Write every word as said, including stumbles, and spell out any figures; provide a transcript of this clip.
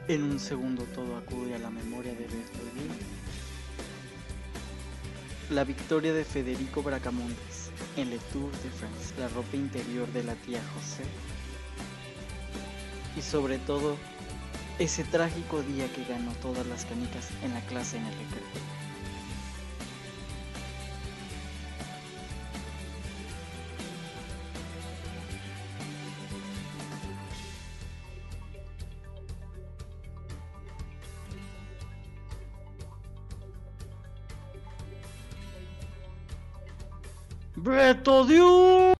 En un segundo todo acude a la memoria de Bertolini. La victoria de Federico Bracamontes en Le Tour de France, la ropa interior de la tía José y sobre todo ese trágico día que ganó todas las canicas en la clase en el recreo. ¡Beto Dios!